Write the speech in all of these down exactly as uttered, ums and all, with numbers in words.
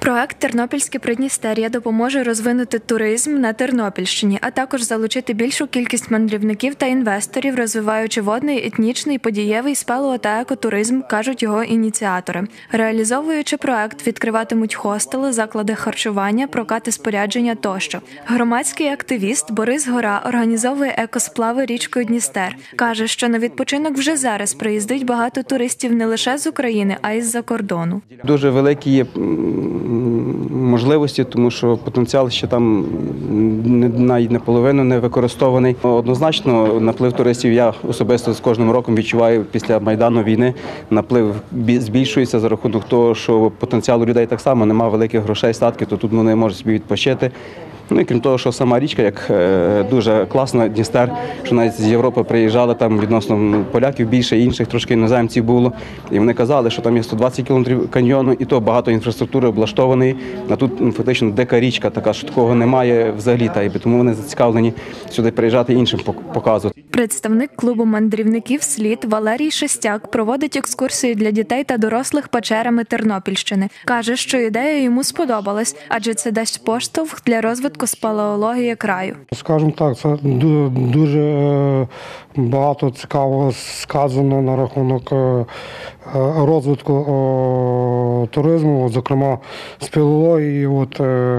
Проект «Тернопільське Придністров'я» допоможе розвинути туризм на Тернопільщині, а також залучити більшу кількість мандрівників та інвесторів, розвиваючи водний, етнічний, подієвий, спелео- та екотуризм, кажуть його ініціатори. Реалізовуючи проект, відкриватимуть хостели, заклади харчування, прокати спорядження тощо. Громадський активіст Борис Гора організовує екосплави річкою Дністер. Каже, що на відпочинок вже зараз приїздить багато туристів не лише з України, а й з-за кордону. Дуже великі є можливості, тому що потенціал ще там навіть наполовину не використований. Однозначно, наплив туристів я особисто з кожним роком відчуваю після Майдану війни. Наплив збільшується за рахунок того, що потенціал у людей так само, немає великих грошей, статків, то тут вони можуть собі відпочити. Ну і крім того, що сама річка, як дуже класна, Дністер, що навіть з Європи приїжджали, там відносно поляків більше, інших трошки іноземців було. І вони казали, що там є сто двадцять кілометрів каньйону, і то багато інфраструктури облаштованої. А тут фактично дика річка така, що такого немає взагалі. Та, і тому вони зацікавлені сюди приїжджати іншим показувати. Представник клубу мандрівників «Слід» Валерій Шестяк проводить екскурсії для дітей та дорослих печерами Тернопільщини. Каже, що ідея йому сподобалась, адже це дасть поштовх для розвитку спелеології краю. Скажімо так, це дуже багато цікавого сказано на рахунок розвитку туризму, зокрема спелеології. От,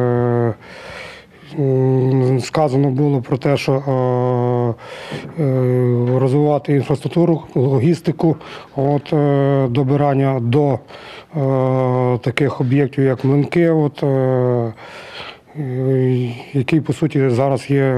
сказано було про те, що розвивати інфраструктуру, логістику, от, добирання до таких об'єктів, як млинки, от, який, по суті, зараз є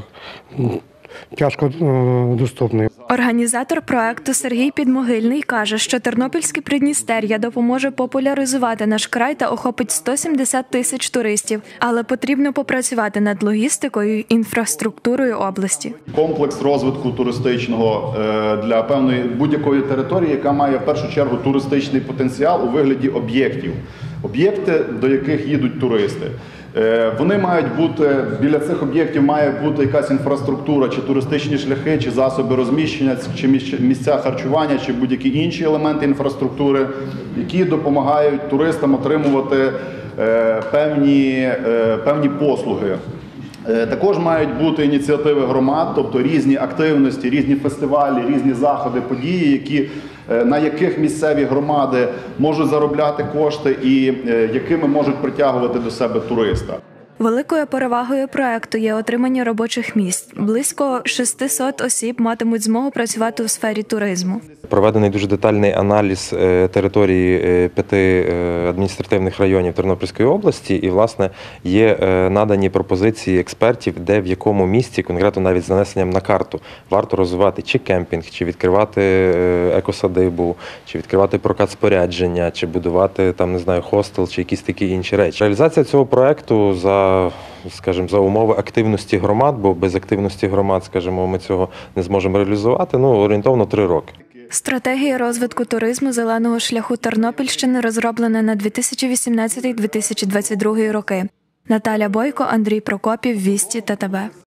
тяжко доступний. Організатор проекту Сергій Підмогильний каже, що Тернопільське Придністров'я допоможе популяризувати наш край та охопить сто сімдесят тисяч туристів, але потрібно попрацювати над логістикою і інфраструктурою області. Комплекс розвитку туристичного для певної будь-якої території, яка має в першу чергу туристичний потенціал у вигляді об'єктів. Об'єкти, до яких їдуть туристи. Вони мають бути, біля цих об'єктів має бути якась інфраструктура, чи туристичні шляхи, чи засоби розміщення, чи місця харчування, чи будь-які інші елементи інфраструктури, які допомагають туристам отримувати певні, певні послуги. Також мають бути ініціативи громад, тобто різні активності, різні фестивалі, різні заходи, події, які, на яких місцеві громади можуть заробляти кошти і якими можуть притягувати до себе туриста. Великою перевагою проекту є отримання робочих місць. Близько шістсот осіб матимуть змогу працювати у сфері туризму. Проведений дуже детальний аналіз території п'яти адміністративних районів Тернопільської області і, власне, є надані пропозиції експертів, де в якому місці, конкретно навіть з занесенням на карту, варто розвивати чи кемпінг, чи відкривати екосадибу, чи відкривати прокат спорядження, чи будувати, там, не знаю, хостел, чи якісь такі інші речі. Реалізація цього проекту за, скажімо, за умови активності громад, бо без активності громад, скажімо, ми цього не зможемо реалізувати, ну, орієнтовно три роки. Стратегія розвитку туризму зеленого шляху Тернопільщини розроблена на дві тисячі вісімнадцятий - дві тисячі двадцять другий роки. Наталя Бойко, Андрій Прокопів, Вісті, ТТБ.